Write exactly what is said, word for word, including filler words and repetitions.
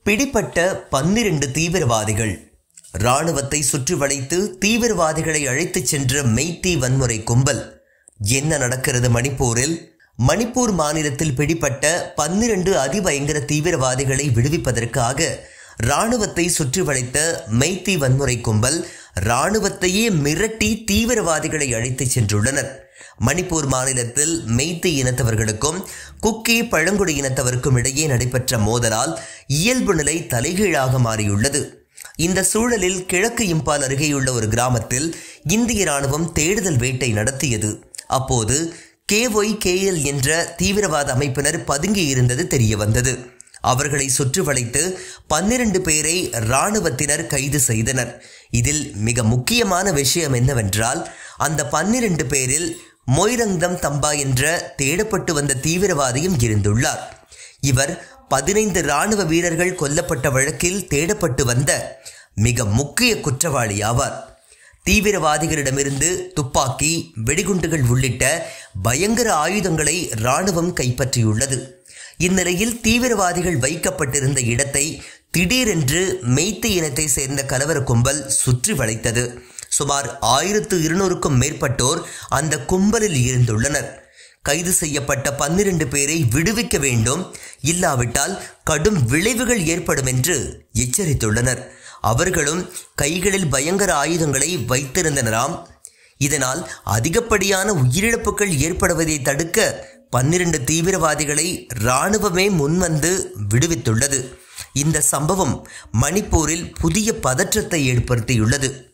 பிடிப்பட்ட பன்னிரண்டு தீவிரவாதிகள். இராணுவத்தை சுற்றி வளைத்து தீவிரவாதிகளை அழைத்துச் சென்ற மெய்த்தி வன்முறை கும்பல். என்ன நடக்கிறது மணிப்பூரில்? மணிப்பூர் மாநிலத்தில் பிடிப்பட்ட பன்னிரண்டு அதிபயங்கர தீவிரவாதிகளை விடுவிப்பதற்காக இராணுவத்தை சுற்றி வளைத்த மெய்த்தி வன்முறை கும்பல் இராணுவத்தையே மிரட்டி தீவிரவாதிகளை அழைத்துச் சென்றுள்ளனர். மணிப்பூர் மாநிலத்தில் மெய்த்தி இனத்தவர்களுக்கும் குக்கி பழங்குடி இனத்தவருக்கும் இடையே நடைபெற்ற மோதலால் இயல்பு நிலை தலைகீழாக மாறியுள்ளது. இந்த சூழலில் கிழக்கு இம்பால் அருகேயுள்ள ஒரு கிராமத்தில் இந்திய இராணுவம் தேடுதல் வேட்டை நடத்தியது. அப்போது கே ஒய் கே எல் என்ற தீவிரவாத அமைப்பினர் பதுங்கி இருந்தது தெரிய வந்தது. அவர்களை சுற்றி வளைத்து பன்னிரண்டு பேரை இராணுவத்தினர் கைது செய்தனர். இதில் மிக முக்கியமான விஷயம் என்னவென்றால், அந்த பன்னிரண்டு பேரில் மொய்ரங்தம் தம்பா என்ற தேடப்பட்டு வந்த தீவிரவாதியும் இருந்துள்ளார். இவர் பதினைந்து இராணுவ வீரர்கள் கொல்லப்பட்ட வழக்கில் தேடப்பட்டு வந்த மிக முக்கிய குற்றவாளி ஆவார். தீவிரவாதிகளிடமிருந்து துப்பாக்கி, வெடிகுண்டுகள் உள்ளிட்ட பயங்கர ஆயுதங்களை இராணுவம் கைப்பற்றியுள்ளது. இந்நிலையில் தீவிரவாதிகள் வைக்கப்பட்டிருந்த இடத்தை திடீரென்று மெய்த்தி இனத்தை சேர்ந்த கலவர கும்பல் சுற்றி வளைத்தது. சுமார் ஆயிரத்து இருநூறுக்கும் மேற்பட்டோர் அந்த கும்பலில் இருந்துள்ளனர். கைது செய்யப்பட்ட பன்னிரண்டு பேரை விடுவிக்க வேண்டும், இல்லாவிட்டால் கடும் விளைவுகள் ஏற்படும் என்று எச்சரித்துள்ளனர். அவர்களும் கைகளில் பயங்கர ஆயுதங்களை வைத்திருந்தனராம். இதனால் அதிகப்படியான உயிரிழப்புகள் ஏற்படுவதை தடுக்க பன்னிரண்டு தீவிரவாதிகளை இராணுவமே முன்வந்து விடுவித்துள்ளது. இந்த சம்பவம் மணிப்பூரில் புதிய பதற்றத்தை ஏற்படுத்தியுள்ளது.